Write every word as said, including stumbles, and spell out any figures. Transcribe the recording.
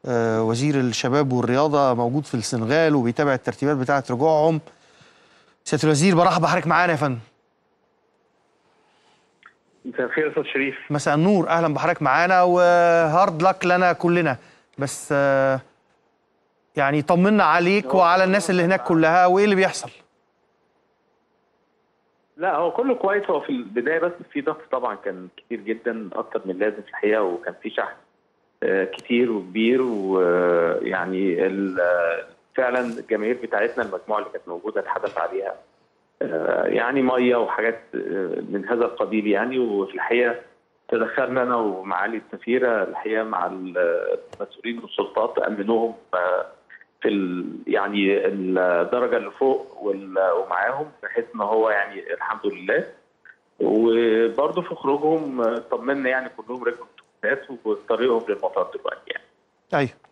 آه وزير الشباب والرياضه موجود في السنغال وبيتابع الترتيبات بتاعه رجوعهم. سياده الوزير برحب بحضرتك معانا يا فندم. مساء الخير يا استاذ شريف. مساء النور، اهلا بحضرتك معانا وهارد لك لنا كلنا. بس آه يعني طمنا عليك وعلى الناس اللي هناك كلها وايه اللي بيحصل. لا هو كله كويس. هو في البدايه بس في ضغط طبعا كان كتير جدا اكتر من اللازم في الحقيقه، وكان في شحن كتير وكبير، ويعني فعلا الجماهير بتاعتنا المجموعه اللي كانت موجوده اتحدث عليها يعني ميه وحاجات من هذا القبيل يعني. وفي الحقيقه تدخلنا انا ومعالي السفيره الحقيقه مع المسؤولين والسلطات امنوهم في يعني الدرجه اللي فوق ومعاهم، بحيث ان هو يعني الحمد لله. وبرضه في خروجهم طمنا يعني كلهم ركبوا اتوبيسات وطريقهم للمطار دلوقتي يعني. ايوه